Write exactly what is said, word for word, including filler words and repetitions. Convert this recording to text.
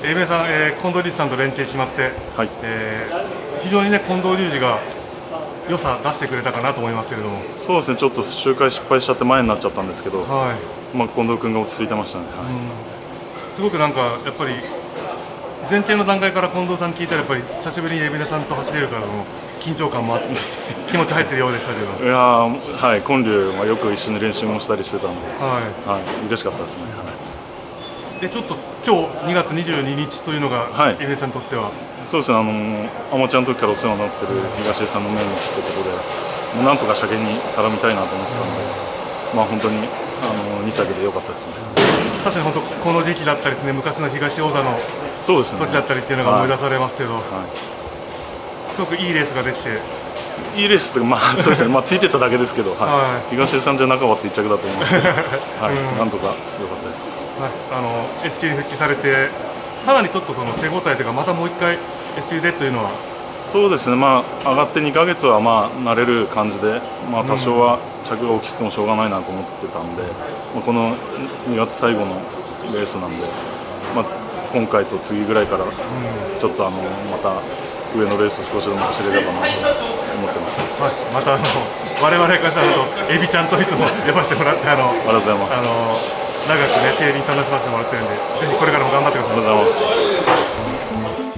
エビネさん、えー、近藤隆二さんと連携決まって、はい、えー、非常にね、近藤隆二が良さ出してくれたかなと思いますけれども。 そうですね、ちょっと周回失敗しちゃって前になっちゃったんですけど、 はい、 まあ、近藤君が落ち着いてましたね。はい、 うん、すごくなんかやっぱり前提の段階から近藤さん聞いたらやっぱり久しぶりに海老根さんと走れるからの緊張感もあって気持ち入ってるようでしたけど。 いやー、はい、今龍はよく一緒に練習もしたりしてたので、はい、はい、嬉しかったですね。はい、 でちょっと今日にがつにじゅうににちというのが海老根さんにとっては、 そうですね、あのアマチュアの時からお世話になってる東江さんの命日ということで、もうなんとか車検に絡みたいなと思ってたので、まあ本当にあのに着で良かったですね。 確かに本当この時期だったりですね、昔の東王座のそうですね、 時だったりっていうのが思い出されますけど、はい、すごくいいレースができて。 いいレースというか、まあそうですね、まあついてただけですけど、はい、東江さんじゃなかったって一着だと思いますけど、はい、なんとか良かったです。 はい、あの エスシー に復帰されて、かなりちょっとその手応えというか、またもう一回 エスシー でというのは。 そうですね、まあ、上がってにかげつはまあ慣れる感じで、まあ、多少は着が大きくてもしょうがないなと思ってたんで、まあ、このにがつ最後のレースなんで、まあ、今回と次ぐらいからちょっとあのまた上のレース少しでも走れればなと思ってます。 はい、またあの我々からしたらエビちゃんといつも呼ばせてもらって、あのありがとうございます。 あの長くね競輪楽しませてもらってるんで、ぜひこれからも頑張ってください。 ありがとうございます。